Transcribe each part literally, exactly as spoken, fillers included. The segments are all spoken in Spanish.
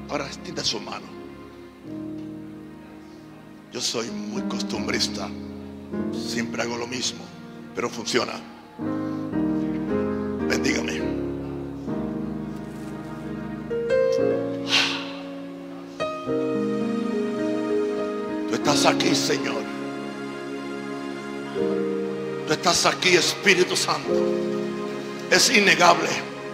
Ahora extienda su mano. Yo soy muy costumbrista, siempre hago lo mismo, pero funciona. Bendígame. Tú estás aquí, Señor. Tú estás aquí, Espíritu Santo. Es innegable.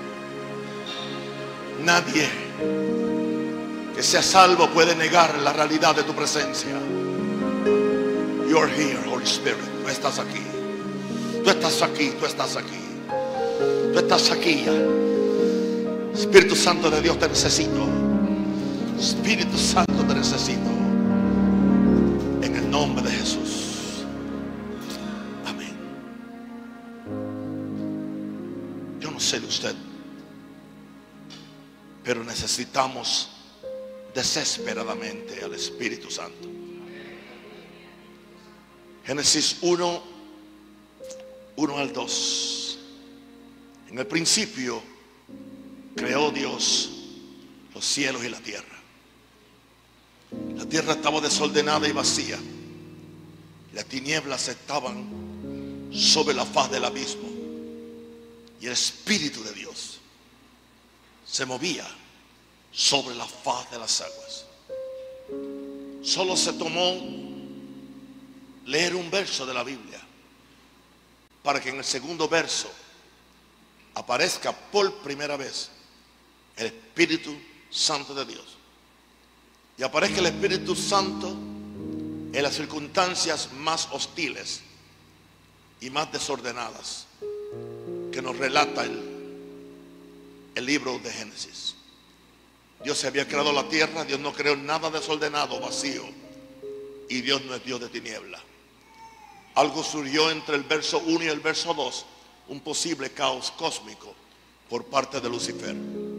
Nadie que sea salvo puede negar la realidad de tu presencia. You're here, Holy Spirit. Tú estás aquí. Tú estás aquí, tú estás aquí. Tú estás aquí. Espíritu Santo de Dios, te necesito. Espíritu Santo, te necesito. En el nombre de Jesús. Amén. Yo no sé de usted, pero necesitamos desesperadamente al Espíritu Santo. Génesis uno, uno al dos. En el principio creó Dios los cielos y la tierra. La tierra estaba desordenada y vacía. Las tinieblas estaban sobre la faz del abismo. Y el Espíritu de Dios se movía sobre la faz de las aguas. Solo se tomó leer un verso de la Biblia para que en el segundo verso aparezca por primera vez el Espíritu Santo de Dios. Y aparezca el Espíritu Santo en las circunstancias más hostiles y más desordenadas que nos relata el, el libro de Génesis. Dios se había creado la tierra. Dios no creó nada desordenado, vacío. Y Dios no es Dios de tiniebla. Algo surgió entre el verso uno y el verso dos. Un posible caos cósmico por parte de Lucifer.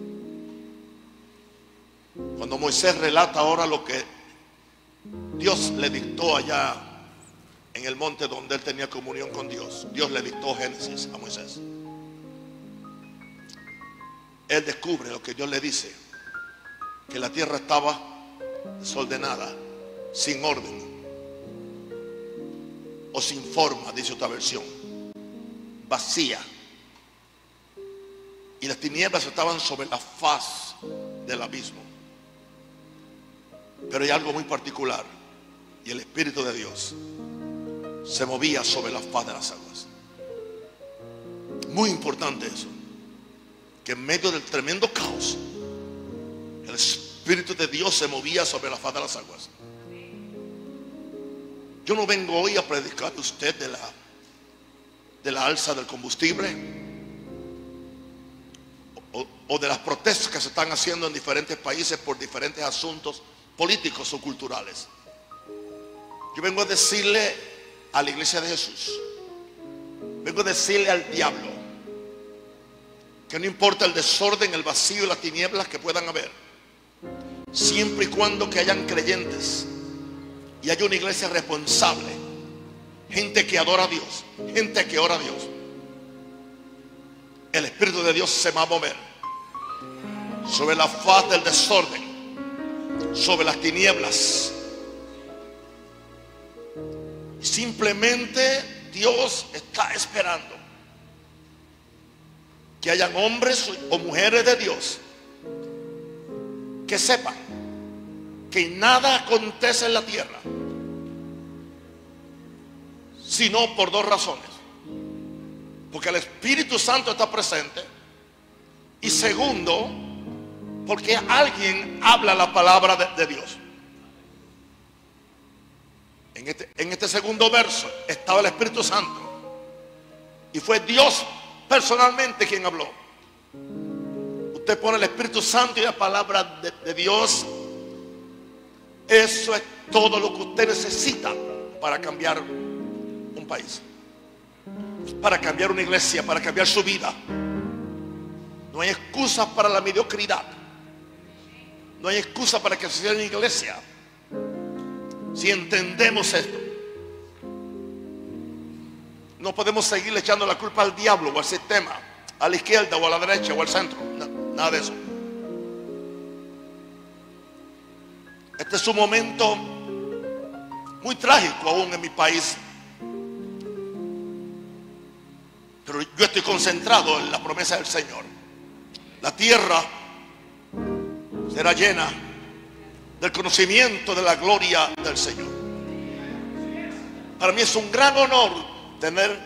Cuando Moisés relata ahora lo que Dios le dictó allá en el monte donde él tenía comunión con Dios, Dios le dictó Génesis a Moisés. Él descubre lo que Dios le dice, que la tierra estaba desordenada, sin orden o sin forma, dice otra versión, vacía, y las tinieblas estaban sobre la faz del abismo. Pero hay algo muy particular, y el Espíritu de Dios se movía sobre la faz de las aguas. Muy importante eso, que en medio del tremendo caos el Espíritu de Dios se movía sobre la faz de las aguas. Yo no vengo hoy a predicar a usted de la, de la alza del combustible o, o de las protestas que se están haciendo en diferentes países por diferentes asuntos políticos o culturales. Yo vengo a decirle a la iglesia de Jesús, vengo a decirle al diablo que no importa el desorden, el vacío y las tinieblas que puedan haber, siempre y cuando que hayan creyentes y haya una iglesia responsable, gente que adora a Dios, gente que ora a Dios, el Espíritu de Dios se va a mover sobre la faz del desorden, sobre las tinieblas. Simplemente Dios está esperando que hayan hombres o mujeres de Dios que sepan que nada acontece en la tierra sino por dos razones: porque el Espíritu Santo está presente, y segundo, porque alguien habla la palabra de, de Dios. En este, en este segundo verso estaba el Espíritu Santo, y fue Dios personalmente quien habló. Usted pone el Espíritu Santo y la palabra de, de Dios. Eso es todo lo que usted necesita para cambiar un país, para cambiar una iglesia, para cambiar su vida. No hay excusas para la mediocridad. No hay excusa para que se sea una iglesia. Si entendemos esto, no podemos seguir echando la culpa al diablo o al sistema, a la izquierda o a la derecha o al centro. No, nada de eso. Este es un momento muy trágico aún en mi país, pero yo estoy concentrado en la promesa del Señor. La tierra será llena del conocimiento de la gloria del Señor. Para mí es un gran honor tener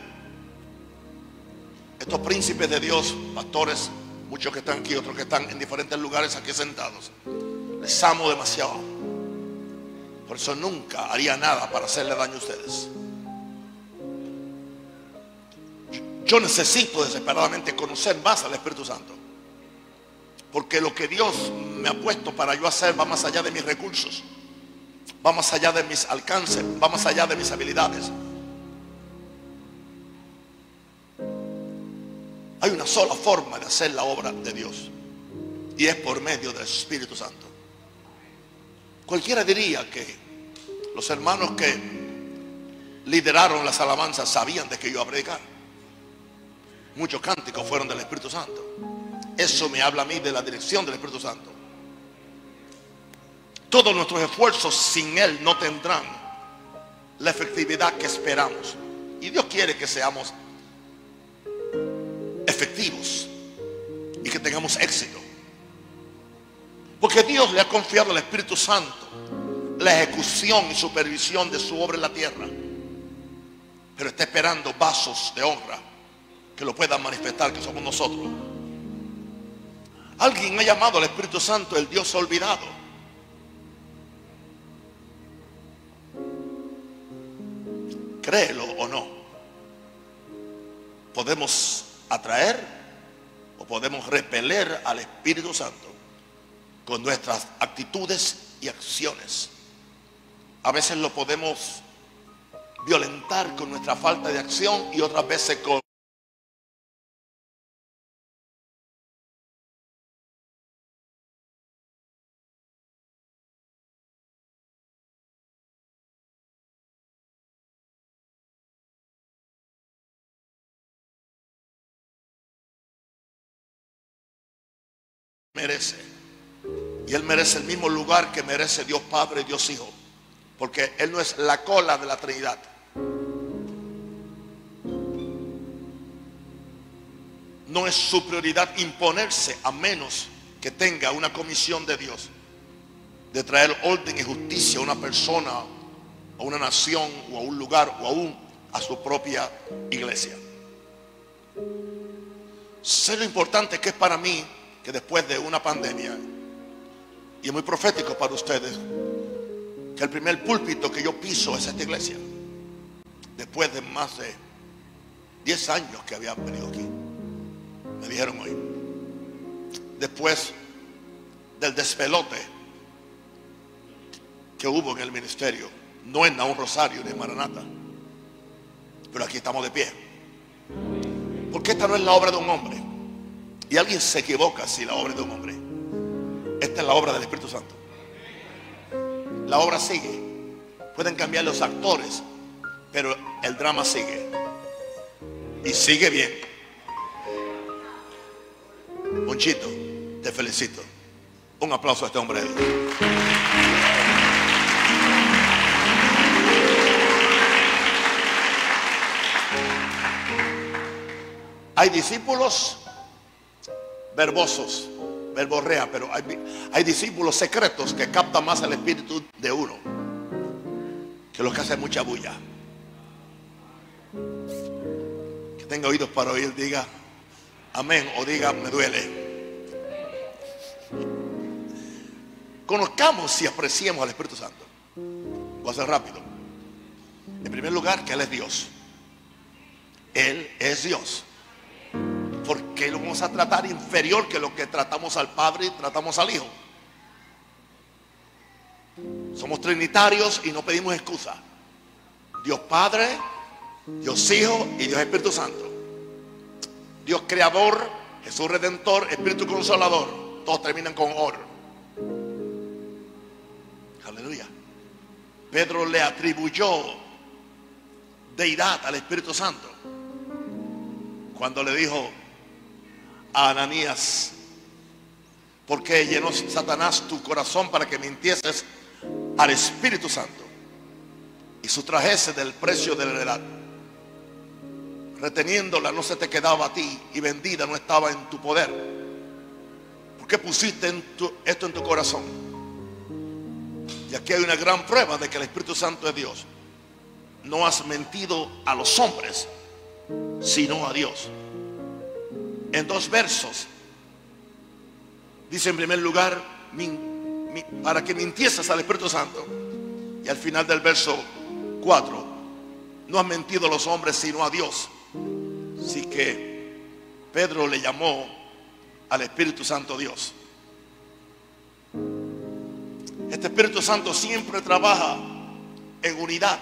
estos príncipes de Dios, pastores, muchos que están aquí, otros que están en diferentes lugares aquí sentados. Les amo demasiado. Por eso nunca haría nada para hacerle daño a ustedes. Yo necesito desesperadamente conocer más al Espíritu Santo, porque lo que Dios me ha puesto para yo hacer va más allá de mis recursos, va más allá de mis alcances, va más allá de mis habilidades. Hay una sola forma de hacer la obra de Dios, y es por medio del Espíritu Santo. Cualquiera diría que los hermanos que lideraron las alabanzas sabían de qué yo iba a predicar. Muchos cánticos fueron del Espíritu Santo. Eso me habla a mí de la dirección del Espíritu Santo. Todos nuestros esfuerzos sin Él no tendrán la efectividad que esperamos. Y Dios quiere que seamos efectivos y que tengamos éxito, porque Dios le ha confiado al Espíritu Santo la ejecución y supervisión de su obra en la tierra, pero está esperando vasos de honra que lo puedan manifestar, que somos nosotros. Alguien ha llamado al Espíritu Santo el Dios olvidado. Créelo o no, podemos atraer o podemos repeler al Espíritu Santo con nuestras actitudes y acciones. A veces lo podemos violentar con nuestra falta de acción y otras veces con merece. Y Él merece el mismo lugar que merece Dios Padre y Dios Hijo, porque Él no es la cola de la Trinidad. No es su prioridad imponerse, a menos que tenga una comisión de Dios de traer orden y justicia a una persona, a una nación o a un lugar, o aún a su propia iglesia. Sé lo importante que es para mí que después de una pandemia, y es muy profético para ustedes, que el primer púlpito que yo piso es esta iglesia, después de más de diez años que había venido aquí. Me dijeron hoy, después del despelote que hubo en el ministerio, no en Naún Rosario ni en Maranata, pero aquí estamos de pie, porque esta no es la obra de un hombre. Y alguien se equivoca si la obra es de un hombre. Esta es la obra del Espíritu Santo. La obra sigue. Pueden cambiar los actores, pero el drama sigue. Y sigue bien. Monchito, te felicito. Un aplauso a este hombre de Dios. Hay discípulos verbosos, verborrea, pero hay, hay discípulos secretos que captan más el espíritu de uno que los que hacen mucha bulla. Que tenga oídos para oír, diga amén, o diga me duele. Conozcamos y apreciemos al Espíritu Santo. Voy a hacer rápido. En primer lugar, que Él es Dios. Él es Dios. ¿Por qué lo vamos a tratar inferior que lo que tratamos al Padre y tratamos al Hijo? Somos trinitarios y no pedimos excusa. Dios Padre, Dios Hijo y Dios Espíritu Santo. Dios Creador, Jesús Redentor, Espíritu Consolador. Todos terminan con or. Aleluya. Pedro le atribuyó deidad al Espíritu Santo cuando le dijo a Ananías: ¿por qué llenó Satanás tu corazón para que mintieses al Espíritu Santo y sustrajese del precio de la heredad, reteniéndola no se te quedaba a ti y vendida no estaba en tu poder. ¿Por qué pusiste en tu, esto en tu corazón? Y aquí hay una gran prueba de que el Espíritu Santo es Dios. No has mentido a los hombres, sino a Dios. En dos versos dice en primer lugar, min, min, para que mintieses al Espíritu Santo. Y al final del verso cuatro, no has mentido a los hombres sino a Dios. Así que Pedro le llamó al Espíritu Santo Dios. Este Espíritu Santo siempre trabaja en unidad,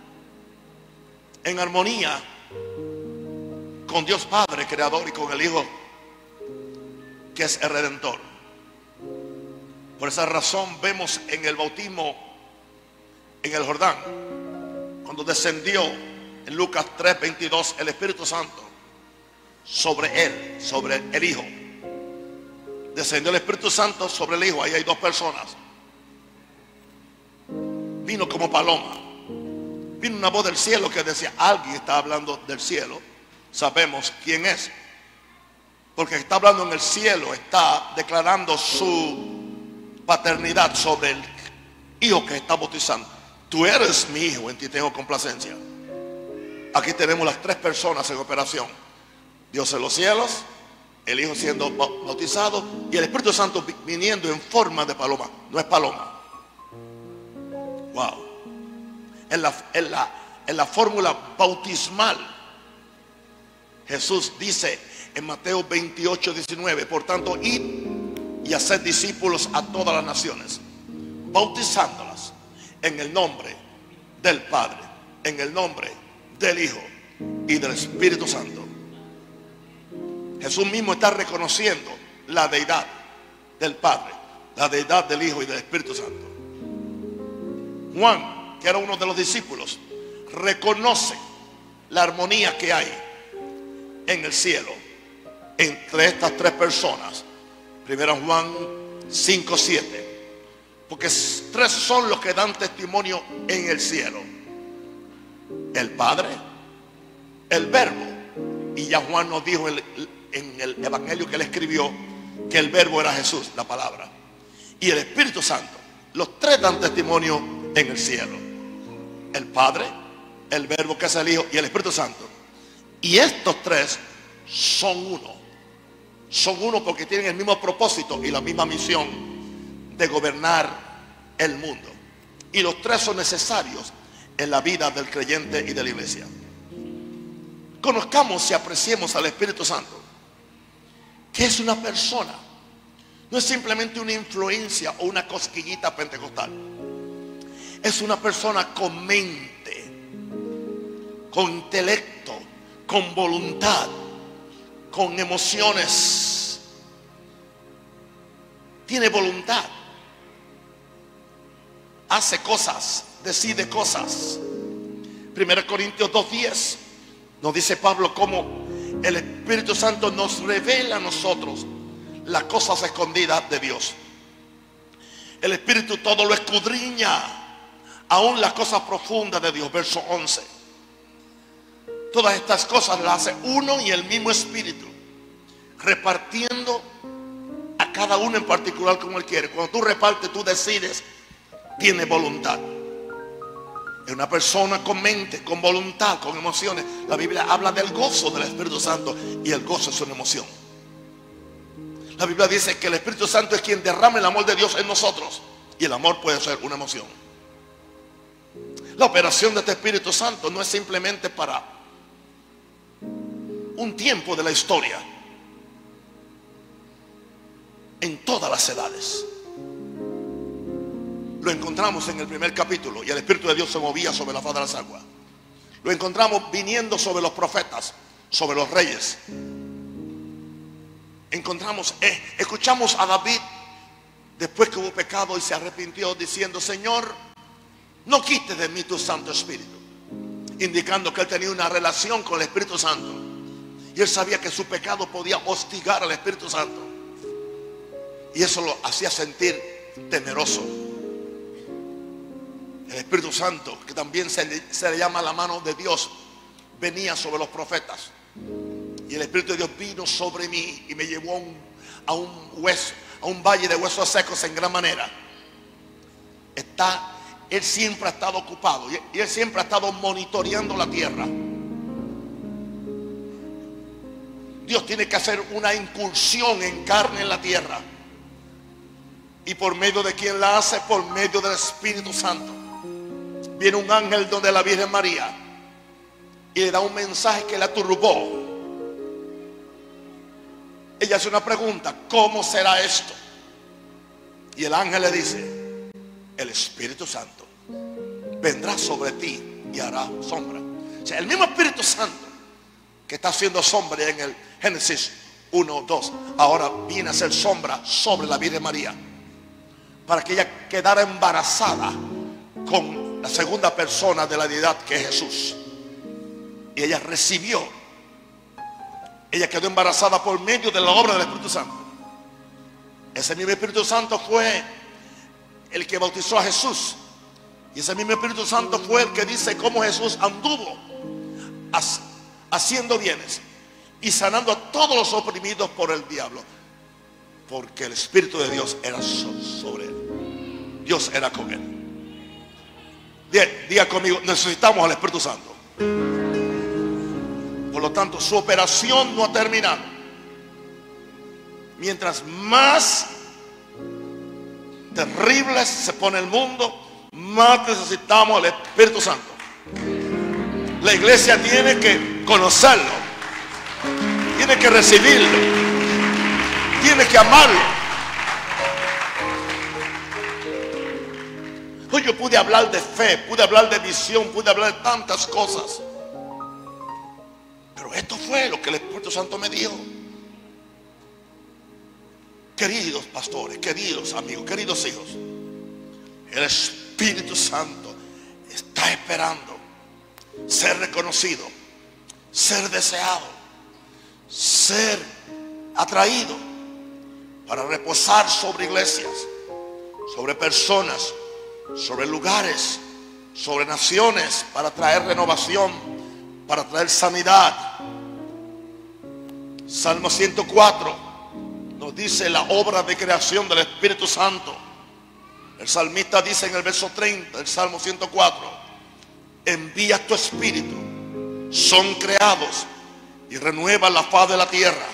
en armonía con Dios Padre Creador y con el Hijo, que es el Redentor. Por esa razón vemos en el bautismo en el Jordán, cuando descendió en Lucas tres veintidós el Espíritu Santo sobre él, sobre el Hijo. Descendió el Espíritu Santo sobre el Hijo. Ahí hay dos personas. Vino como paloma. Vino una voz del cielo que decía, alguien está hablando del cielo. Sabemos quién es, porque está hablando en el cielo, está declarando su paternidad sobre el Hijo que está bautizando. Tú eres mi Hijo, en ti tengo complacencia. Aquí tenemos las tres personas en operación: Dios en los cielos, el Hijo siendo bautizado y el Espíritu Santo viniendo en forma de paloma. No es paloma. Wow. En la, en la, en la fórmula bautismal, Jesús dice en Mateo veintiocho diecinueve, por tanto, id y haced discípulos a todas las naciones, bautizándolas en el nombre del Padre, en el nombre del Hijo y del Espíritu Santo. Jesús mismo está reconociendo la deidad del Padre, la deidad del Hijo y del Espíritu Santo. Juan, que era uno de los discípulos, reconoce la armonía que hay en el cielo entre estas tres personas. Primero Juan cinco siete, porque tres son los que dan testimonio en el cielo: el Padre, el Verbo, y ya Juan nos dijo en, en el evangelio que él escribió que el Verbo era Jesús, la palabra, y el Espíritu Santo. Los tres dan testimonio en el cielo: el Padre, el Verbo que es el Hijo y el Espíritu Santo. Y estos tres son uno. Son uno porque tienen el mismo propósito y la misma misión de gobernar el mundo. Y los tres son necesarios en la vida del creyente y de la iglesia. Conozcamos y apreciemos al Espíritu Santo, que es una persona. No es simplemente una influencia o una cosquillita pentecostal. Es una persona con mente, con intelecto, con voluntad, con emociones. Tiene voluntad. Hace cosas, decide cosas. Primero Corintios dos diez nos dice Pablo cómo el Espíritu Santo nos revela a nosotros las cosas escondidas de Dios. El Espíritu todo lo escudriña, aún las cosas profundas de Dios. Verso once. Todas estas cosas las hace uno y el mismo Espíritu, repartiendo a cada uno en particular como Él quiere. Cuando tú repartes, tú decides, tiene voluntad. Es una persona con mente, con voluntad, con emociones. La Biblia habla del gozo del Espíritu Santo, y el gozo es una emoción. La Biblia dice que el Espíritu Santo es quien derrama el amor de Dios en nosotros, y el amor puede ser una emoción. La operación de este Espíritu Santo no es simplemente para un tiempo de la historia. En todas las edades. Lo encontramos en el primer capítulo, y el Espíritu de Dios se movía sobre la faz de las aguas. Lo encontramos viniendo sobre los profetas, sobre los reyes. Encontramos, eh, escuchamos a David después que hubo pecado y se arrepintió, diciendo: Señor, no quites de mí tu Santo Espíritu, indicando que él tenía una relación con el Espíritu Santo, y él sabía que su pecado podía hostigar al Espíritu Santo, y eso lo hacía sentir temeroso. El Espíritu Santo, que también se le, se le llama la mano de Dios, venía sobre los profetas. Y el Espíritu de Dios vino sobre mí y me llevó a un, a un hueso, a un valle de huesos secos en gran manera. Está, Él siempre ha estado ocupado y, y Él siempre ha estado monitoreando la tierra. Dios tiene que hacer una incursión en carne en la tierra. ¿Y por medio de quién la hace? Por medio del Espíritu Santo. Viene un ángel donde la Virgen María y le da un mensaje que la turbó. Ella hace una pregunta: ¿cómo será esto? Y el ángel le dice: el Espíritu Santo vendrá sobre ti y hará sombra. O sea, el mismo Espíritu Santo que está haciendo sombra en el Génesis uno, dos, ahora viene a hacer sombra sobre la Virgen María, para que ella quedara embarazada con la segunda persona de la deidad, que es Jesús. Y ella recibió, ella quedó embarazada por medio de la obra del Espíritu Santo. Ese mismo Espíritu Santo fue el que bautizó a Jesús. Y ese mismo Espíritu Santo fue el que dice cómo Jesús anduvo haciendo bienes y sanando a todos los oprimidos por el diablo, porque el Espíritu de Dios era sobre él. Dios era con él. Diga conmigo: necesitamos al Espíritu Santo. Por lo tanto, su operación no ha terminado. Mientras más terrible se pone el mundo, más necesitamos al Espíritu Santo. La iglesia tiene que conocerlo, tiene que recibirlo, tiene que amarlo. Hoy yo pude hablar de fe, pude hablar de visión, pude hablar de tantas cosas, pero esto fue lo que el Espíritu Santo me dio. Queridos pastores, queridos amigos, queridos hijos, el Espíritu Santo está esperando ser reconocido, ser deseado, ser atraído para reposar sobre iglesias, sobre personas, sobre lugares, sobre naciones, para traer renovación, para traer sanidad. Salmo ciento cuatro nos dice la obra de creación del Espíritu Santo. El salmista dice en el verso treinta del Salmo ciento cuatro: envía tu espíritu, son creados y renueva la faz de la tierra.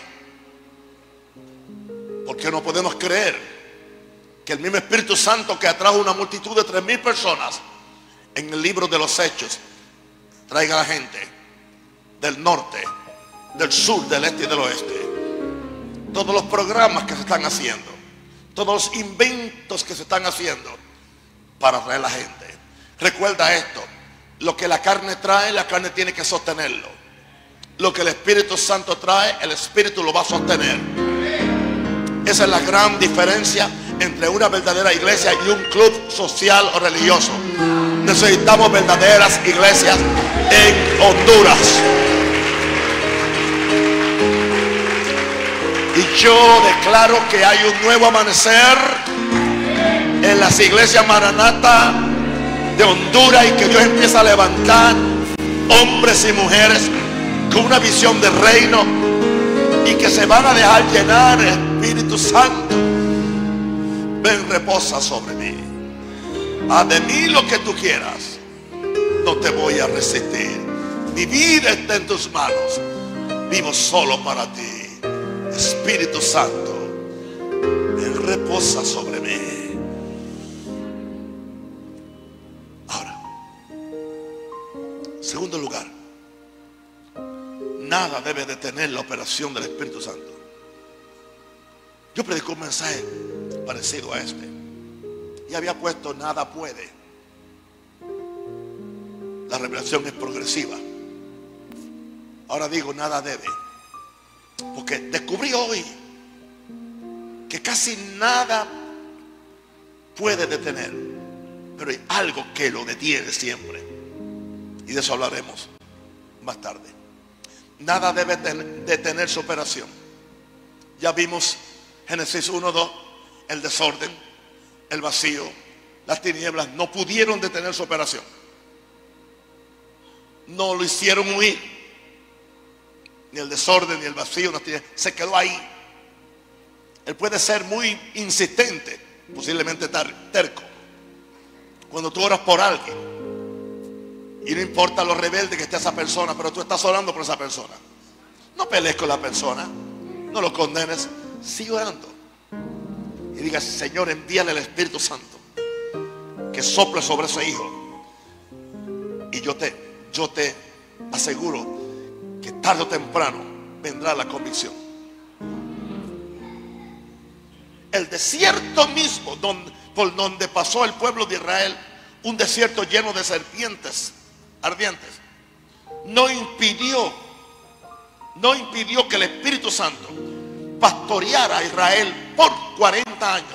Porque no podemos creer que el mismo Espíritu Santo que atrajo una multitud de tres mil personas en el libro de los Hechos traiga a la gente del norte, del sur, del este y del oeste? Todos los programas que se están haciendo, todos los inventos que se están haciendo para atraer a la gente. Recuerda esto: lo que la carne trae, la carne tiene que sostenerlo. Lo que el Espíritu Santo trae, el Espíritu lo va a sostener. Esa es la gran diferencia entre una verdadera iglesia y un club social o religioso. Necesitamos verdaderas iglesias en Honduras. Y yo declaro que hay un nuevo amanecer en las iglesias Maranata de Honduras, y que Dios empieza a levantar hombres y mujeres con una visión de reino, y que se van a dejar llenar el Espíritu Santo. Ven, reposa sobre mí. Haz de mí lo que tú quieras. No te voy a resistir. Mi vida está en tus manos. Vivo solo para ti. Espíritu Santo, ven, reposa sobre mí. Ahora, segundo lugar, nada debe detener la operación del Espíritu Santo. Yo predico un mensaje parecido a este y había puesto: nada puede. La revelación es progresiva. Ahora digo: nada debe, porque descubrí hoy que casi nada puede detener, pero hay algo que lo detiene siempre, y de eso hablaremos más tarde. Nada debe detener su operación. Ya vimos Génesis uno, dos, el desorden, el vacío, las tinieblas no pudieron detener su operación. No lo hicieron huir. Ni el desorden, ni el vacío, las tinieblas. Se quedó ahí. Él puede ser muy insistente, posiblemente terco. Cuando tú oras por alguien, y no importa lo rebelde que esté esa persona, pero tú estás orando por esa persona, no pelees con la persona, no lo condenes, sigue orando. Y diga: Señor, envíale el Espíritu Santo que sople sobre ese hijo. Y yo te, yo te aseguro que tarde o temprano vendrá la convicción. El desierto mismo donde, por donde pasó el pueblo de Israel, un desierto lleno de serpientes ardientes, no impidió, no impidió que el Espíritu Santo pastoreara a Israel por cuarenta años.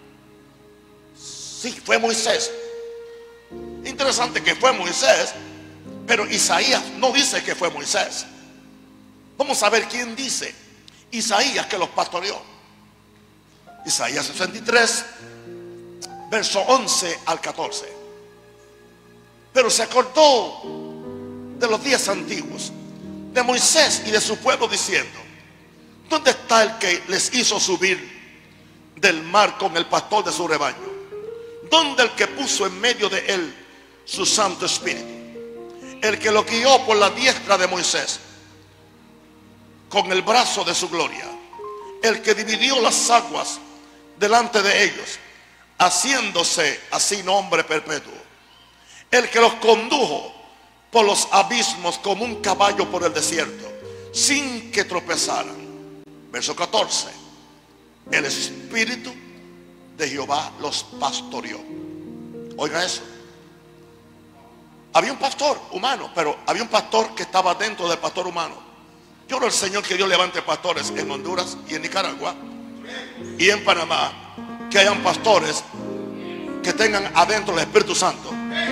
Sí, fue Moisés. Interesante que fue Moisés, pero Isaías no dice que fue Moisés. Vamos a ver quién dice. Isaías, que los pastoreó. Isaías sesenta y tres, verso once al catorce. Pero se acordó de los días antiguos, de Moisés y de su pueblo, diciendo: ¿dónde está el que les hizo subir del mar con el pastor de su rebaño? ¿Dónde el que puso en medio de él su Santo Espíritu? El que lo guió por la diestra de Moisés con el brazo de su gloria. El que dividió las aguas delante de ellos, haciéndose así nombre perpetuo. El que los condujo por los abismos como un caballo por el desierto, sin que tropezaran. Verso catorce. El Espíritu de Jehová los pastoreó. Oiga eso. Había un pastor humano, pero había un pastor que estaba dentro del pastor humano. Yo oro al Señor que Dios levante pastores en Honduras y en Nicaragua y en Panamá, que hayan pastores que tengan adentro el Espíritu Santo.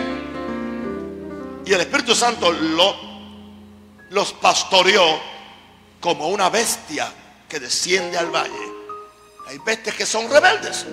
Y el Espíritu Santo lo, los pastoreó como una bestia que desciende al valle. Hay bestias que son rebeldes,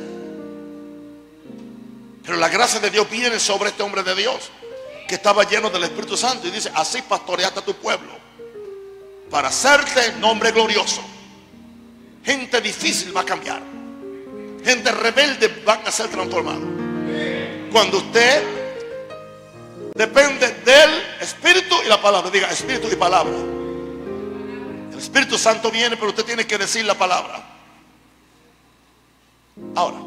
pero la gracia de Dios viene sobre este hombre de Dios que estaba lleno del Espíritu Santo, y dice: así pastoreaste a tu pueblo para hacerte nombre glorioso. Gente difícil va a cambiar, gente rebelde van a ser transformados cuando usted depende del Espíritu y la palabra. Diga: Espíritu y palabra. El Espíritu Santo viene, pero usted tiene que decir la palabra. Ahora,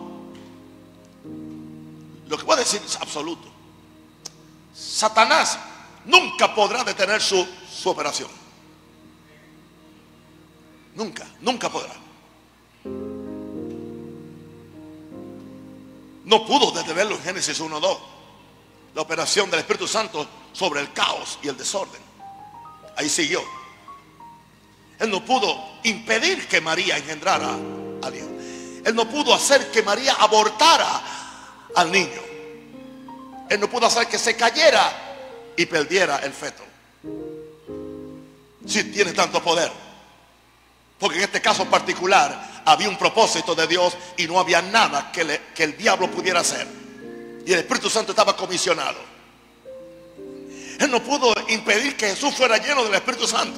lo que voy a decir es absoluto. Satanás nunca podrá detener su, su operación. Nunca, nunca podrá. No pudo detenerlo en Génesis uno dos. La operación del Espíritu Santo sobre el caos y el desorden. Ahí siguió. Él no pudo impedir que María engendrara a Dios. Él no pudo hacer que María abortara al niño. Él no pudo hacer que se cayera y perdiera el feto. Si tiene tanto poder. Porque en este caso particular había un propósito de Dios y no había nada que, le, que el diablo pudiera hacer. Y el Espíritu Santo estaba comisionado. Él no pudo impedir que Jesús fuera lleno del Espíritu Santo.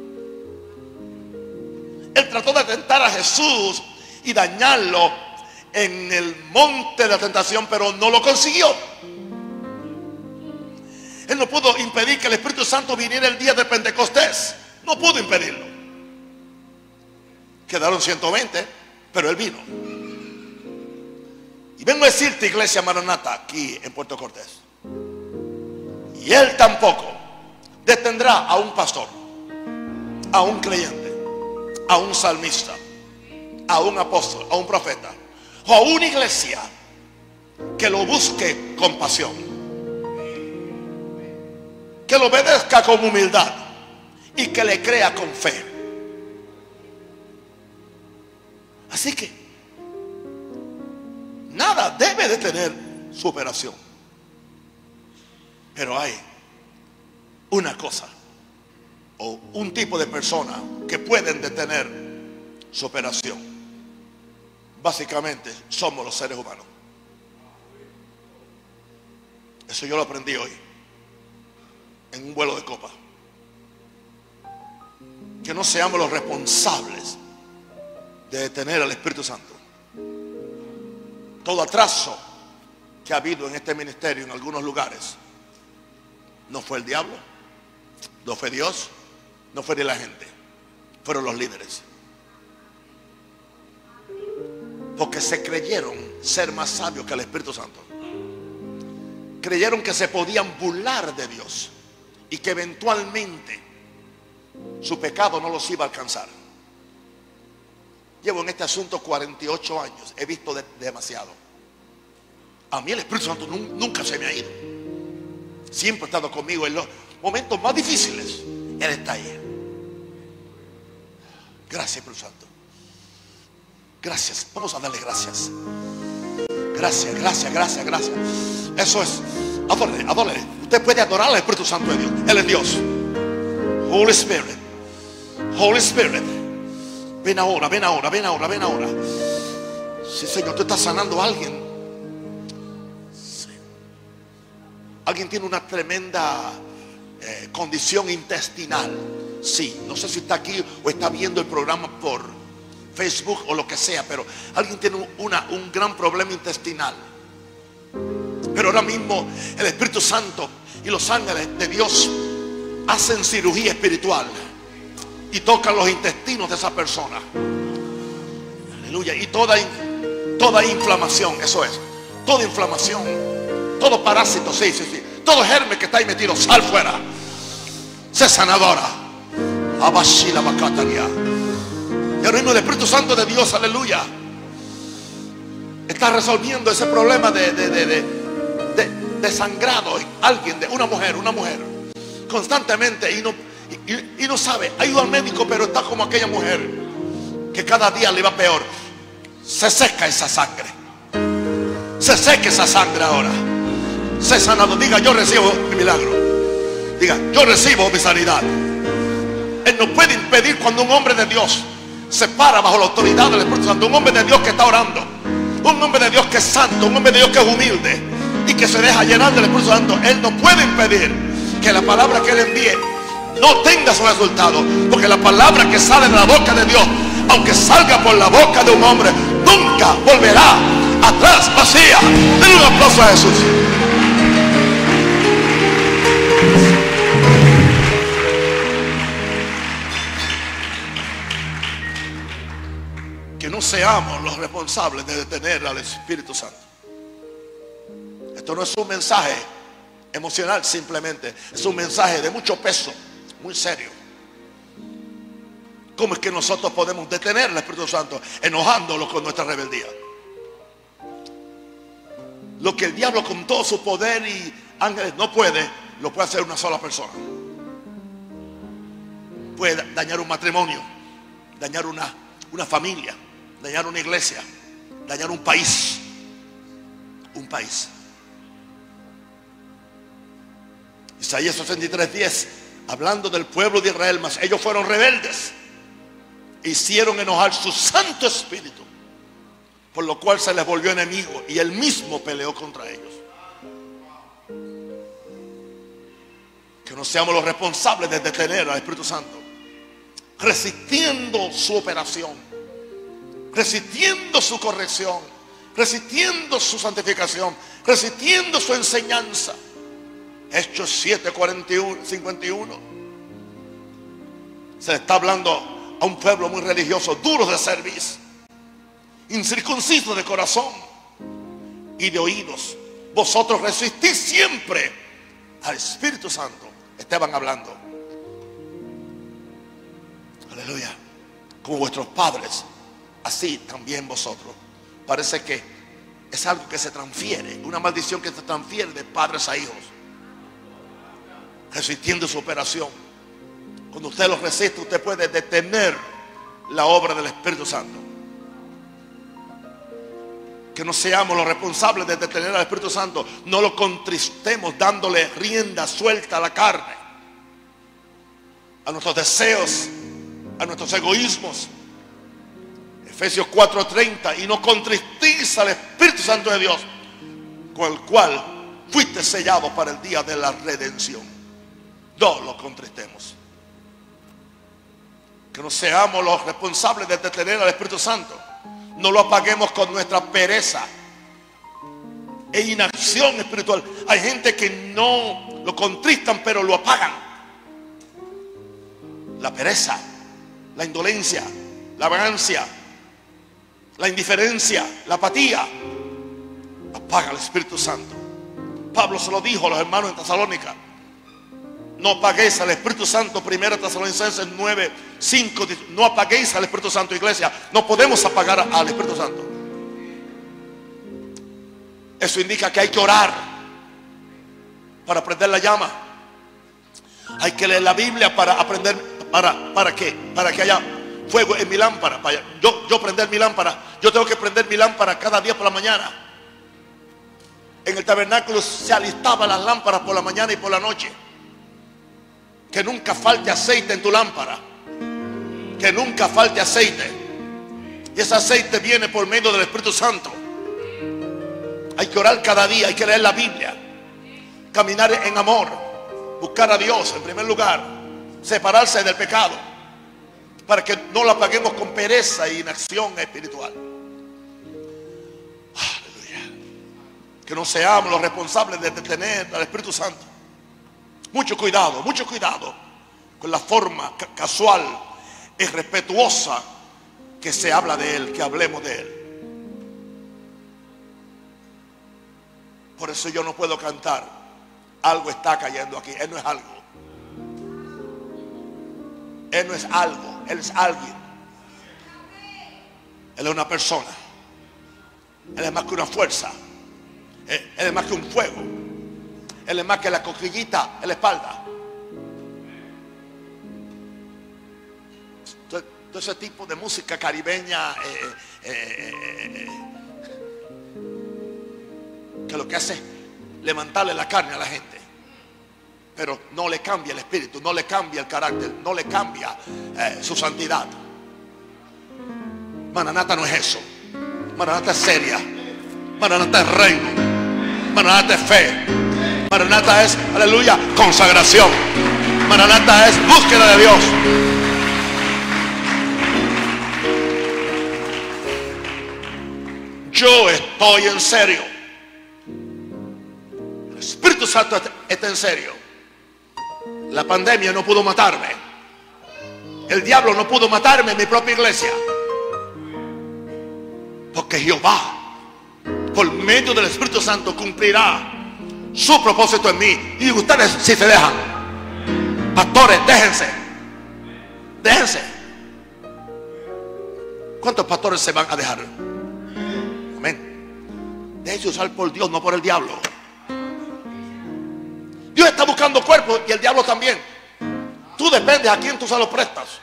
Él trató de tentar a Jesús y dañarlo en el monte de la tentación, pero no lo consiguió. Él no pudo impedir que el Espíritu Santo viniera el día de Pentecostés. No pudo impedirlo. Quedaron ciento veinte, pero él vino. Y vengo a decirte, iglesia Maranata, aquí en Puerto Cortés, y él tampoco detendrá a un pastor, a un creyente, a un salmista, a un apóstol, a un profeta o a una iglesia que lo busque con pasión, que lo obedezca con humildad y que le crea con fe. Así que nada debe de tener su operación. Pero hay una cosa o un tipo de persona que pueden detener su operación. Básicamente somos los seres humanos. Eso yo lo aprendí hoy en un vuelo de copa. Que no seamos los responsables de detener al Espíritu Santo. Todo atraso que ha habido en este ministerio en algunos lugares no fue el diablo, no fue Dios, no fue ni la gente, fueron los líderes. Porque se creyeron ser más sabios que el Espíritu Santo. Creyeron que se podían burlar de Dios y que eventualmente su pecado no los iba a alcanzar. Llevo en este asunto cuarenta y ocho años. He visto de, demasiado. A mí el Espíritu Santo nunca se me ha ido. Siempre ha estado conmigo en los momentos más difíciles. Él está ahí. Gracias, Espíritu Santo. Gracias. Vamos a darle gracias. Gracias, gracias, gracias, gracias. Eso es. Adórale, adórale. Usted puede adorar al Espíritu Santo de Dios. Él es Dios. Holy Spirit. Holy Spirit. Ven ahora, ven ahora, ven ahora, ven ahora. Sí, Señor, tú estás sanando a alguien. Sí. Alguien tiene una tremenda eh, condición intestinal. Sí, no sé si está aquí o está viendo el programa por Facebook o lo que sea, pero alguien tiene una, un gran problema intestinal. Pero ahora mismo el Espíritu Santo y los ángeles de Dios hacen cirugía espiritual y tocan los intestinos de esa persona. Aleluya. Y toda, toda inflamación, eso es, toda inflamación, todo parásito, sí, sí, sí, todo germen que está ahí metido, sal fuera. Sé sanadora. Abashila Bakataria. Y ahora mismo el Espíritu Santo de Dios, aleluya, está resolviendo ese problema de, de, de, de, de, de sangrado en alguien, de una mujer, una mujer, constantemente y no, y, y no sabe. Ha ido al médico, pero está como aquella mujer que cada día le va peor. Se seca esa sangre. Se seca esa sangre ahora. Sé sanado. Diga, yo recibo mi milagro. Diga, yo recibo mi sanidad. Él no puede impedir cuando un hombre de Dios se para bajo la autoridad del Espíritu Santo. Un hombre de Dios que está orando, un hombre de Dios que es santo, un hombre de Dios que es humilde y que se deja llenar del Espíritu Santo. Él no puede impedir que la palabra que él envíe no tenga su resultado, porque la palabra que sale de la boca de Dios, aunque salga por la boca de un hombre, nunca volverá atrás vacía. Denle un aplauso a Jesús. Que no seamos los responsables de detener al Espíritu Santo. Esto no es un mensaje emocional simplemente, es un mensaje de mucho peso, muy serio. ¿Cómo es que nosotros podemos detener al Espíritu Santo? Enojándolo con nuestra rebeldía. Lo que el diablo con todo su poder y ángeles no puede, lo puede hacer una sola persona. Puede dañar un matrimonio, dañar una, una familia, dañar una iglesia, dañar un país. Un país. Isaías sesenta y tres diez, hablando del pueblo de Israel, mas ellos fueron rebeldes, hicieron enojar su Santo Espíritu, por lo cual se les volvió enemigo y él mismo peleó contra ellos. Que no seamos los responsables de detener al Espíritu Santo, resistiendo su operación, resistiendo su corrección, resistiendo su santificación, resistiendo su enseñanza. Hechos siete, cuarenta y uno, cincuenta y uno. Se le está hablando a un pueblo muy religioso, duro de cerviz, incircunciso de corazón y de oídos. Vosotros resistís siempre al Espíritu Santo. Estaban hablando, aleluya, como vuestros padres, así también vosotros. Parece que es algo que se transfiere, una maldición que se transfiere de padres a hijos. Resistiendo su operación. Cuando usted lo resiste, usted puede detener la obra del Espíritu Santo. Que no seamos los responsables de detener al Espíritu Santo. No lo contristemos dándole rienda suelta a la carne, a nuestros deseos, a nuestros egoísmos. Efesios cuatro treinta, y no contristéis al Espíritu Santo de Dios, con el cual fuiste sellado para el día de la redención. No lo contristemos. Que no seamos los responsables de detener al Espíritu Santo. No lo apaguemos con nuestra pereza e inacción espiritual. Hay gente que no lo contristan, pero lo apagan. La pereza, la indolencia, la vagancia, la indiferencia, la apatía apaga al Espíritu Santo. Pablo se lo dijo a los hermanos en Tesalónica: no apaguéis al Espíritu Santo. Primera Tesalonicenses nueve, cinco. No apaguéis al Espíritu Santo, iglesia. No podemos apagar al Espíritu Santo. Eso indica que hay que orar para prender la llama. Hay que leer la Biblia para aprender. ¿Para, para qué? Para que haya fuego en mi lámpara. Para yo, yo prender mi lámpara. Yo tengo que prender mi lámpara cada día por la mañana. En el tabernáculo se alistaban las lámparas por la mañana y por la noche. Que nunca falte aceite en tu lámpara. Que nunca falte aceite. Y ese aceite viene por medio del Espíritu Santo. Hay que orar cada día, hay que leer la Biblia, caminar en amor, buscar a Dios en primer lugar, separarse del pecado, para que no lo apaguemos con pereza e inacción espiritual. Aleluya. Que no seamos los responsables de detener al Espíritu Santo. Mucho cuidado, mucho cuidado con la forma casual y respetuosa que se habla de Él, que hablemos de Él. Por eso yo no puedo cantar: algo está cayendo aquí. Él no es algo. Él no es algo. Él es alguien. Él es una persona. Él es más que una fuerza. Él, él es más que un fuego. Él es más que la cosquillita en la espalda. Todo, todo ese tipo de música caribeña eh, eh, eh, que lo que hace es levantarle la carne a la gente, pero no le cambia el espíritu, no le cambia el carácter, no le cambia eh, su santidad. Maranata no es eso. Maranata es seria. Maranata es reino. Maranata es fe. Maranata es, aleluya, consagración. Maranata es búsqueda de Dios. Yo estoy en serio. El Espíritu Santo está en serio. La pandemia no pudo matarme. El diablo no pudo matarme en mi propia iglesia. Porque Jehová, por medio del Espíritu Santo, cumplirá su propósito en mí. Y ustedes, si se dejan, pastores, déjense. Déjense. ¿Cuántos pastores se van a dejar? Amén. Déjense usar por Dios, no por el diablo. Dios está buscando cuerpos y el diablo también. Tú dependes a quién tú se lo prestas.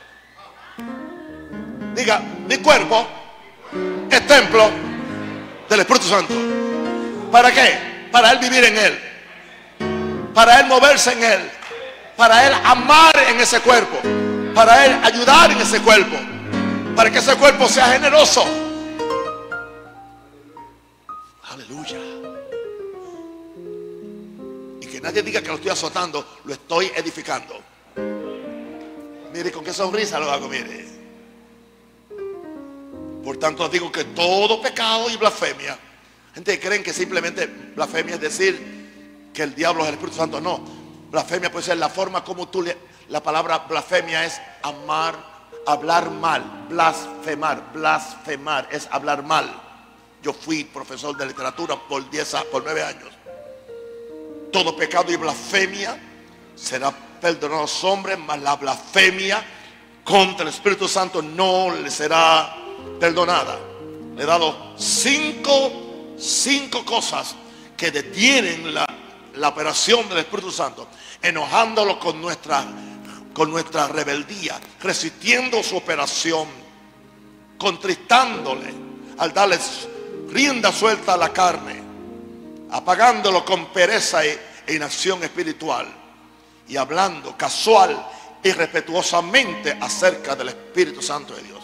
Diga: mi cuerpo es templo del Espíritu Santo. ¿Para qué? Para Él vivir en Él, para Él moverse en Él, para Él amar en ese cuerpo, para Él ayudar en ese cuerpo, para que ese cuerpo sea generoso. Aleluya. Y que nadie diga que lo estoy azotando, lo estoy edificando. Mire con qué sonrisa lo hago, mire. Por tanto digo que todo pecado y blasfemia. Gente que creen que simplemente blasfemia es decir que el diablo es el Espíritu Santo. No, blasfemia puede ser la forma como tú le... La palabra blasfemia es amar, hablar mal. Blasfemar, blasfemar es hablar mal. Yo fui profesor de literatura por diez, por nueve años. Todo pecado y blasfemia será perdonado a los hombres, mas la blasfemia contra el Espíritu Santo no le será perdonada. Le he dado cinco, cinco cosas que detienen la, la operación del Espíritu Santo, enojándolo con nuestra, con nuestra rebeldía, resistiendo su operación, contristándole al darle rienda suelta a la carne, apagándolo con pereza e, e inacción espiritual, y hablando casual y respetuosamente acerca del Espíritu Santo de Dios.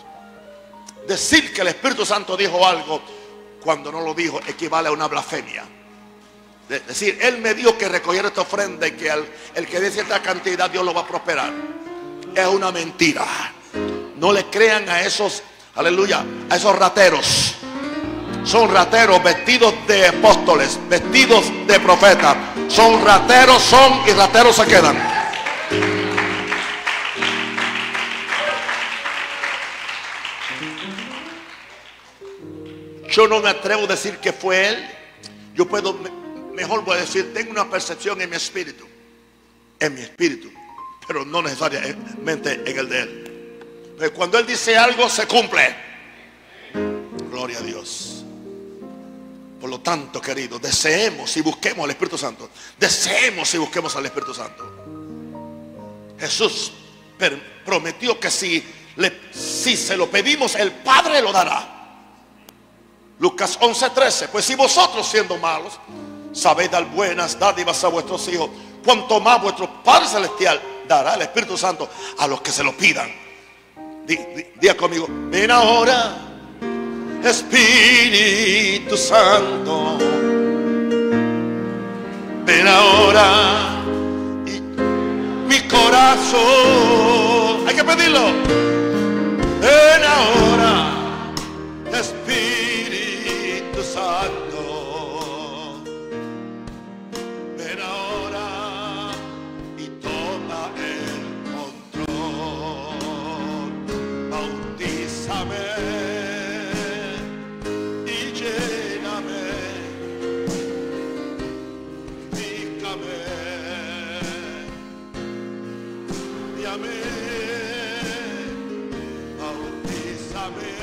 Decir que el Espíritu Santo dijo algo cuando no lo dijo equivale a una blasfemia. Es decir, Él me dijo que recogiera esta ofrenda y que el, el que dé cierta cantidad Dios lo va a prosperar. Es una mentira. No le crean a esos, aleluya, a esos rateros. Son rateros vestidos de apóstoles, vestidos de profetas. Son rateros, son y rateros se quedan. Yo no me atrevo a decir que fue él. Yo puedo, mejor voy a decir, tengo una percepción en mi espíritu. En mi espíritu. Pero no necesariamente en el de él. Pero cuando él dice algo, se cumple. Gloria a Dios. Por lo tanto, queridos, deseemos y busquemos al Espíritu Santo. Deseemos y busquemos al Espíritu Santo. Jesús prometió que si, le, si se lo pedimos, el Padre lo dará. Lucas once trece. Pues si vosotros, siendo malos, sabéis dar buenas dádivas a vuestros hijos, cuanto más vuestro Padre Celestial dará el Espíritu Santo a los que se lo pidan. Diga conmigo: ven ahora, Espíritu Santo. Ven ahora, y mi corazón. Hay que pedirlo. Ven ahora, Espíritu Santo. Ven ahora y toma el control. Bautízame y lléname. Pícame. Guíame. Bautízame.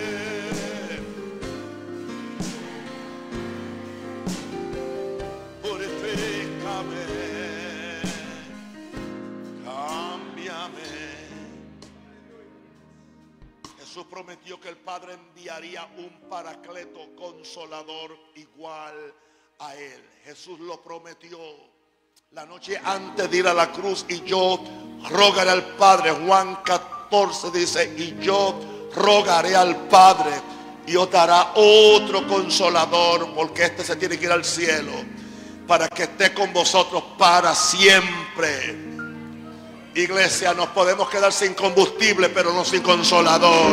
Jesús prometió que el Padre enviaría un paracleto consolador igual a Él. Jesús lo prometió la noche antes de ir a la cruz. Y yo rogaré al Padre. Juan catorce dice: y yo rogaré al Padre y os dará otro consolador, porque este se tiene que ir al cielo, para que esté con vosotros para siempre. Iglesia, nos podemos quedar sin combustible, pero no sin consolador.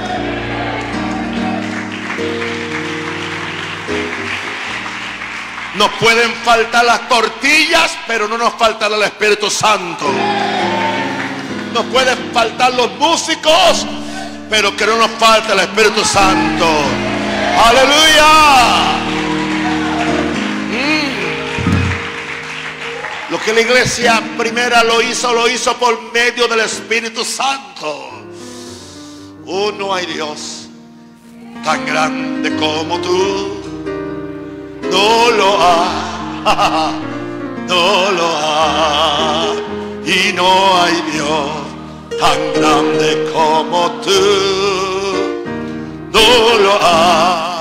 Nos pueden faltar las tortillas, pero no nos faltará el Espíritu Santo. Nos pueden faltar los músicos, pero que no nos falte el Espíritu Santo. Aleluya. Lo que la iglesia primera lo hizo, lo hizo por medio del Espíritu Santo. Oh, no hay Dios tan grande como tú. No lo hay, no lo hay. Y no hay Dios tan grande como tú. No lo hay.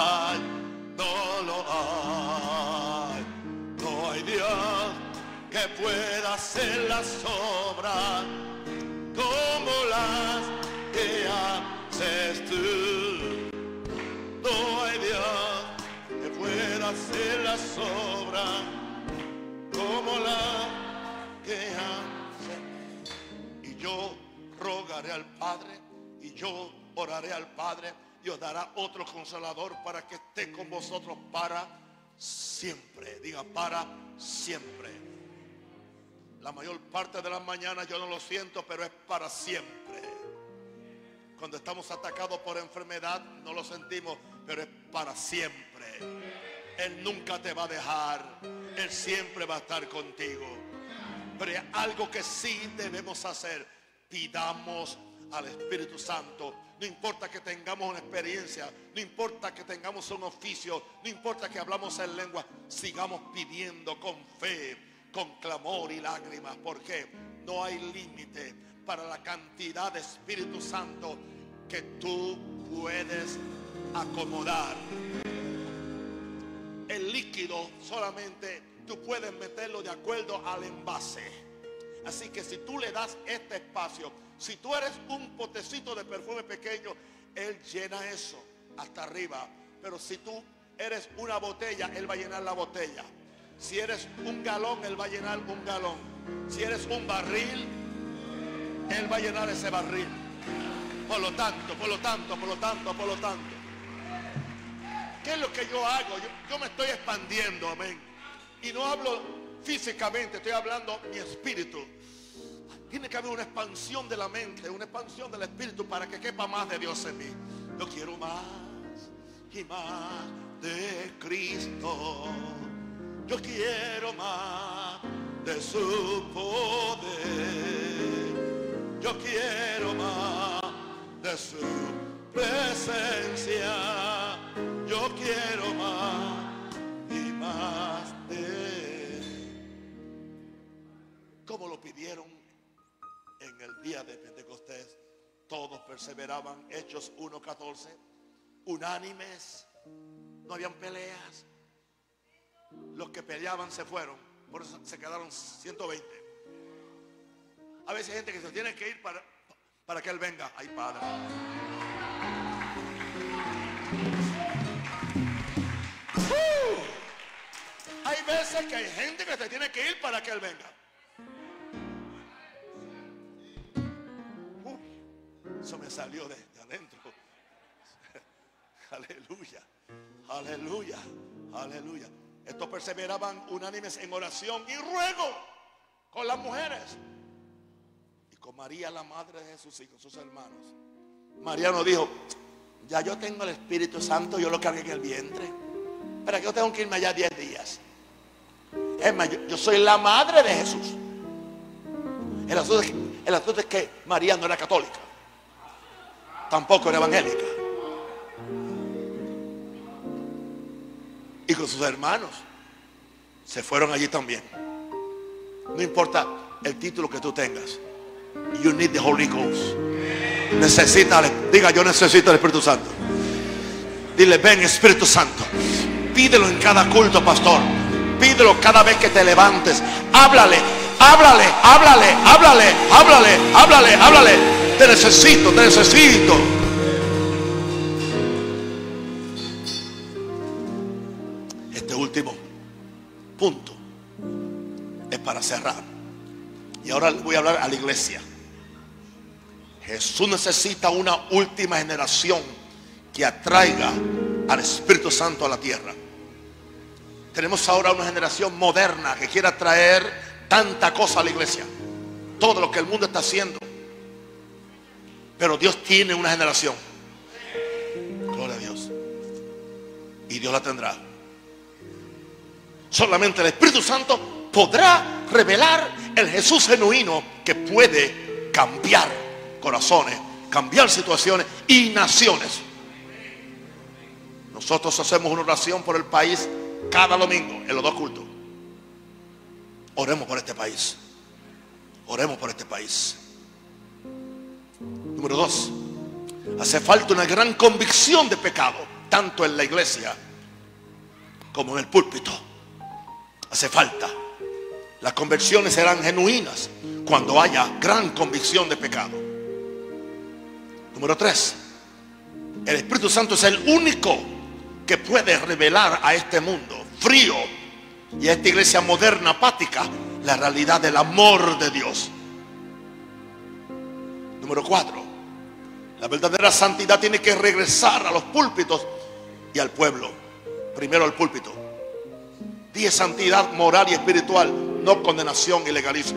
Pueda hacer las obras como las que haces tú. No hay Dios que pueda hacer las obras como las que haces. Y yo rogaré al Padre, y yo oraré al Padre, y os dará otro consolador para que esté con vosotros para siempre. Diga: para siempre. La mayor parte de las mañanas yo no lo siento, pero es para siempre. Cuando estamos atacados por enfermedad no lo sentimos, pero es para siempre. Él nunca te va a dejar. Él siempre va a estar contigo. Pero hay algo que sí debemos hacer: pidamos al Espíritu Santo. No importa que tengamos una experiencia, no importa que tengamos un oficio, no importa que hablamos en lengua, sigamos pidiendo con fe, con clamor y lágrimas, porque no hay límite para la cantidad de Espíritu Santo que tú puedes acomodar. El líquido solamente tú puedes meterlo de acuerdo al envase. Así que si tú le das este espacio, si tú eres un potecito de perfume pequeño, Él llena eso hasta arriba. Pero si tú eres una botella, Él va a llenar la botella. Si eres un galón, Él va a llenar un galón. Si eres un barril, Él va a llenar ese barril. Por lo tanto, por lo tanto, por lo tanto, por lo tanto, ¿qué es lo que yo hago? Yo, yo me estoy expandiendo, amén. Y no hablo físicamente, estoy hablando mi espíritu. Tiene que haber una expansión de la mente, una expansión del espíritu para que quepa más de Dios en mí. Yo quiero más y más de Cristo. Yo quiero más de su poder. Yo quiero más de su presencia. Yo quiero más y más de Él. Como lo pidieron en el día de Pentecostés, todos perseveraban. Hechos uno catorce, unánimes, no habían peleas. Los que peleaban se fueron, por eso se quedaron ciento veinte. A veces hay gente que se tiene que ir para, para que Él venga. Ay, Padre. Uh, hay veces que hay gente que se tiene que ir para que Él venga. Uh, eso me salió de, de adentro. Aleluya, aleluya, aleluya. Estos perseveraban unánimes en oración y ruego con las mujeres y con María, la madre de Jesús, y con sus hermanos. María nos dijo: ya yo tengo el Espíritu Santo, yo lo cargué en el vientre. ¿Para qué yo tengo que irme allá diez días? Es más, yo, yo soy la madre de Jesús. El asunto, es que, el asunto es que María no era católica, tampoco era evangélica. Y con sus hermanos se fueron allí también. No importa el título que tú tengas, you need the Holy Ghost. Necesita, diga: yo necesito el Espíritu Santo. Dile: ven, Espíritu Santo. Pídelo en cada culto, pastor. Pídelo cada vez que te levantes. Háblale, háblale, háblale, háblale, háblale, háblale, háblale. Te necesito, te necesito. Este último punto es para cerrar. Y ahora voy a hablar a la iglesia. Jesús necesita una última generación que atraiga al Espíritu Santo a la tierra. Tenemos ahora una generación moderna que quiere traer tanta cosa a la iglesia, todo lo que el mundo está haciendo. Pero Dios tiene una generación, gloria a Dios, y Dios la tendrá. Solamente el Espíritu Santo podrá revelar el Jesús genuino que puede cambiar corazones, cambiar situaciones y naciones. Nosotros hacemos una oración por el país cada domingo en los dos cultos. Oremos por este país. Oremos por este país. Número dos, hace falta una gran convicción de pecado, tanto en la iglesia como en el púlpito. Hace falta. Las conversiones serán genuinas cuando haya gran convicción de pecado. Número tres, el Espíritu Santo es el único que puede revelar a este mundo frío y a esta iglesia moderna apática la realidad del amor de Dios. Número cuatro, la verdadera santidad tiene que regresar a los púlpitos y al pueblo. Primero al púlpito. Dije santidad moral y espiritual, no condenación y legalismo.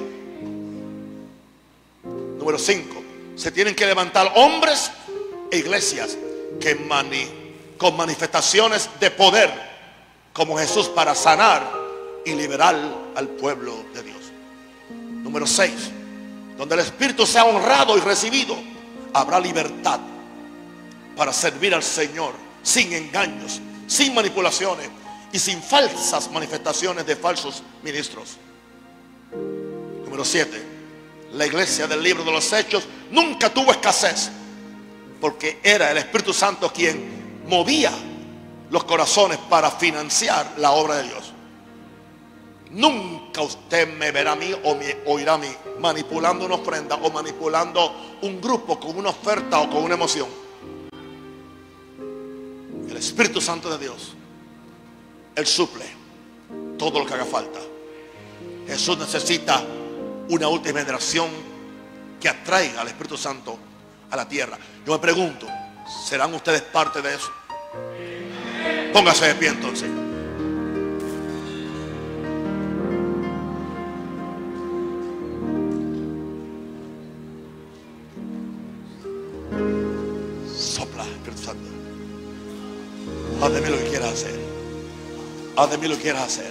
Número cinco, se tienen que levantar hombres e iglesias que mani, con manifestaciones de poder como Jesús para sanar y liberar al pueblo de Dios. Número seis, donde el Espíritu sea honrado y recibido, habrá libertad para servir al Señor sin engaños, sin manipulaciones y sin falsas manifestaciones de falsos ministros. Número siete, la iglesia del libro de los Hechos nunca tuvo escasez, porque era el Espíritu Santo quien movía los corazones para financiar la obra de Dios. Nunca usted me verá a mí o me oirá a mí manipulando una ofrenda o manipulando un grupo con una oferta o con una emoción. El Espíritu Santo de Dios Él suple todo lo que haga falta. Jesús necesita una última generación que atraiga al Espíritu Santo a la tierra. Yo me pregunto, ¿serán ustedes parte de eso? Póngase de pie entonces. Sopla, Espíritu Santo. Haz de mí lo que quieras hacer. Haz de mí lo que quieras hacer.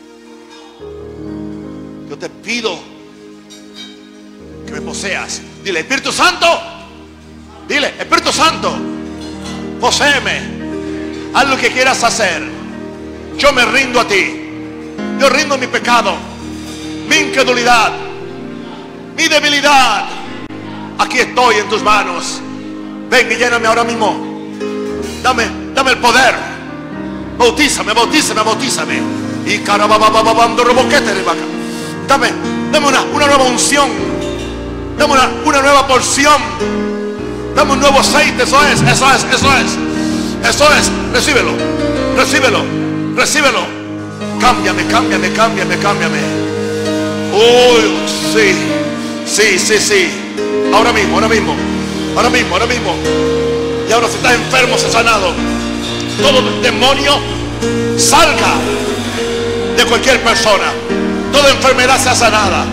Yo te pido que me poseas. Dile, Espíritu Santo. Dile, Espíritu Santo, poséeme. Haz lo que quieras hacer. Yo me rindo a ti. Yo rindo mi pecado, mi incredulidad, mi debilidad. Aquí estoy en tus manos. Ven y lléname ahora mismo. Dame, dame el poder. Bautízame, bautízame, bautízame. Y carababababando roboquete de vaca. Dame, dame una, una nueva unción. Dame una, una nueva porción. Dame un nuevo aceite. Eso es, eso es, eso es. Eso es, recíbelo, recíbelo, recíbelo. Cámbiame, cámbiame, cámbiame, cámbiame. Uy, sí, sí, sí, sí. Ahora mismo, ahora mismo, ahora mismo, ahora mismo. Y ahora si estás enfermo, se ha sanado. Todo demonio salga de cualquier persona. Toda enfermedad sea sanada.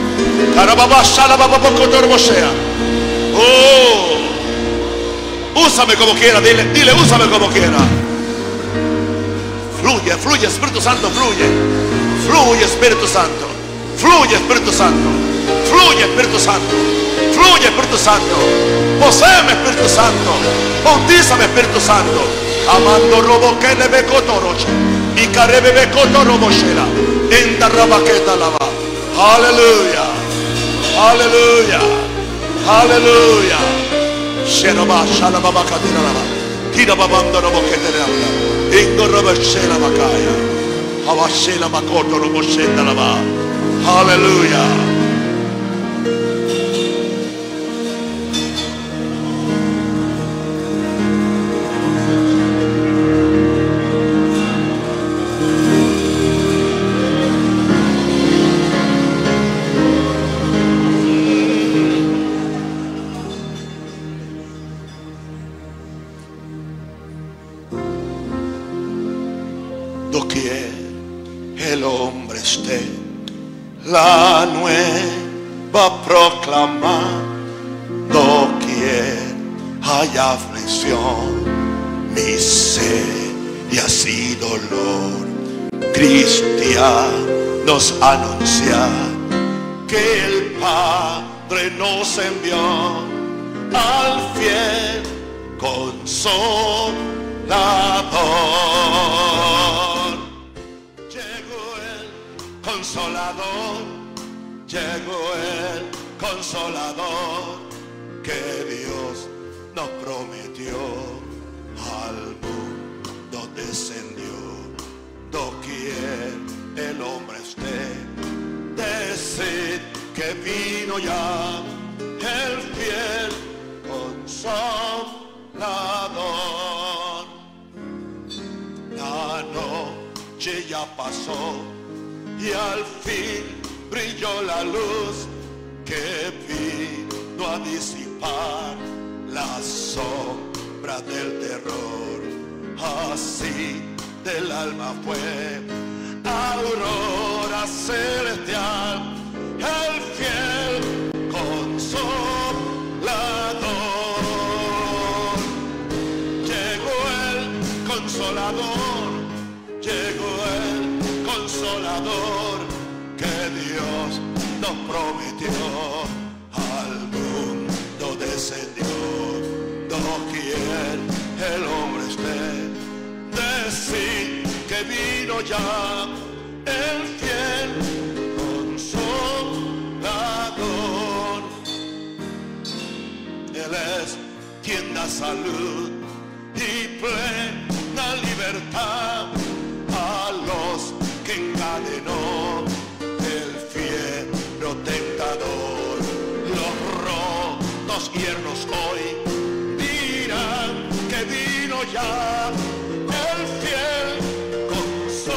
Oh, úsame como quiera, dile, dile, úsame como quiera. Fluye, fluye, Espíritu Santo, fluye. Fluye, Espíritu Santo. Fluye, Espíritu Santo. Fluye, Espíritu Santo. Fluye, Espíritu Santo. Poséeme, Espíritu Santo. Bautízame, Espíritu Santo. Amando robo que le ve cotoroche. Y carebe ve cotorobochera. En tarrabaqueta lava. Aleluya. Aleluya. Aleluya. Sheraba shalababa kadira lava. Tira babando robo que te habla. Ingo robo shela bakaya. Abashela bakoto robo shenda lava. Aleluya. Doquier el hombre esté, la nueva proclama. Doquier haya aflicción, miseria y dolor, cristianos anuncia que el Padre nos envió al fiel consolador. Consolador, llegó el consolador que Dios nos prometió, al mundo descendió. Doquier el hombre esté, decid que vino ya el fiel consolador. La noche ya pasó y al fin brilló la luz que vino a disipar la sombra del terror. Así del alma fue aurora celestial, el fiel consolador. Llegó el consolador, llegó el consolador que Dios nos prometió, al mundo descendió. Doquier el hombre esté, decid que vino ya el fiel consolador. Él es quien da salud y plena libertad a los que encadenó el fiero tentador. Los rotos hierros hoy dirán que vino ya el fiel consolador.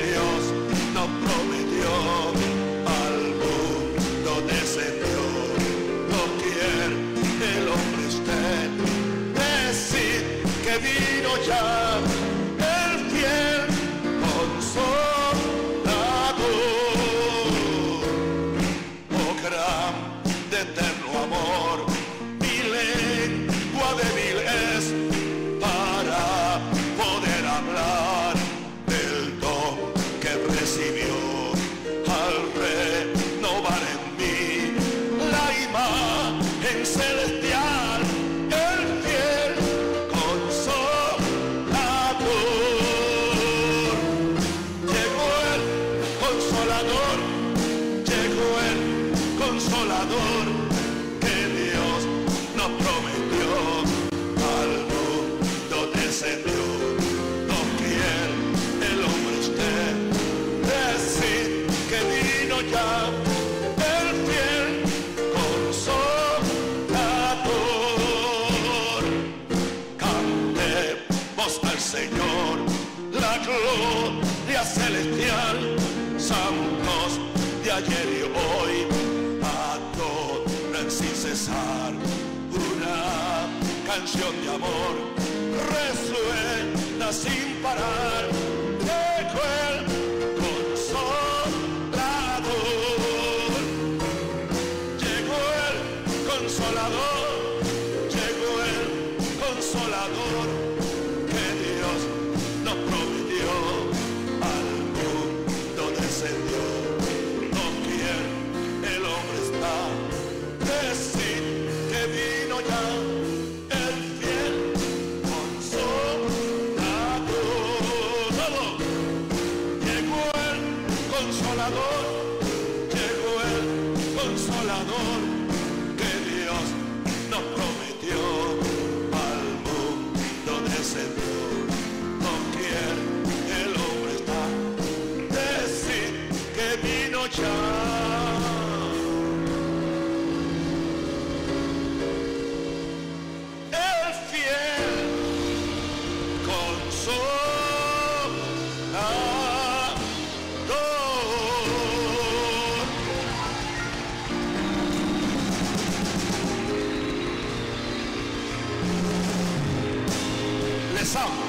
Dios nos prometió, al mundo descendió. Doquier el hombre esté, decid que vino ya el fiel consolador. Oh grande eterno amor, mi lengua débil es para poder hablar del don que recibió al renovar en mí la imagen celestial, el fiel consolador. Llegó el consolador, llegó el consolador que Dios nos prometió, al mundo descendió. Doquier el hombre esté, decid que vino ya el fiel consolador. Cantemos al Señor la gloria celestial, santos de ayer y hoy adoran sin cesar. Una canción de amor resuena sin parar. Llegó el consolador, llegó el consolador, llegó el consolador que Dios nos prometió, al mundo descendió. Doquier el hombre está, decid que vino ya el fiel consolador. Llegó el consolador, llegó el consolador que Dios nos prometió, al mundo descendió. Doquier el hombre está, decid que vino ya. El fiel consolador. Les amo.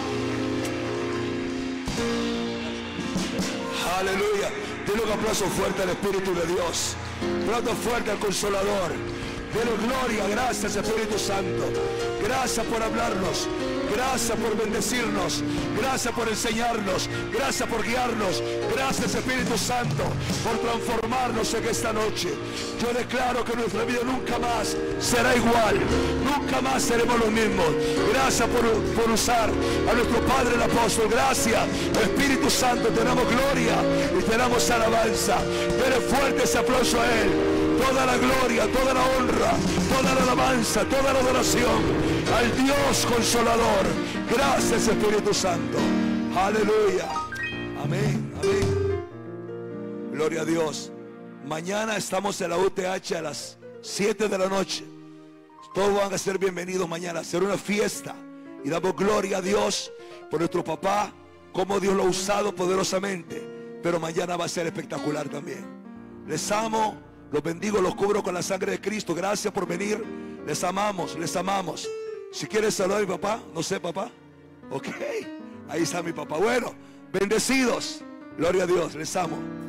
Aleluya. Dile un aplauso fuerte al Espíritu de Dios. Un aplauso fuerte al Consolador. Dele gloria. Gracias, Espíritu Santo. Gracias por hablarnos. Gracias por bendecirnos. Gracias por enseñarnos. Gracias por guiarnos. Gracias, Espíritu Santo, por transformarnos en esta noche. Yo declaro que nuestra vida nunca más será igual. Nunca más seremos los mismos. Gracias por, por usar a nuestro Padre el Apóstol. Gracias, Espíritu Santo. Te damos gloria y te damos alabanza. Dele fuerte ese aplauso a Él. Toda la gloria, toda la honra, toda la alabanza, toda la adoración al Dios Consolador. Gracias, Espíritu Santo. Aleluya. Amén, amén. Gloria a Dios. Mañana estamos en la U T H a las siete de la noche. Todos van a ser bienvenidos mañana. A hacer una fiesta. Y damos gloria a Dios por nuestro papá, cómo Dios lo ha usado poderosamente. Pero mañana va a ser espectacular también. Les amo, los bendigo, los cubro con la sangre de Cristo. Gracias por venir. Les amamos, les amamos. Si quieres saludar a mi papá, no sé, papá. Ok, ahí está mi papá. Bueno, bendecidos. Gloria a Dios, les amo.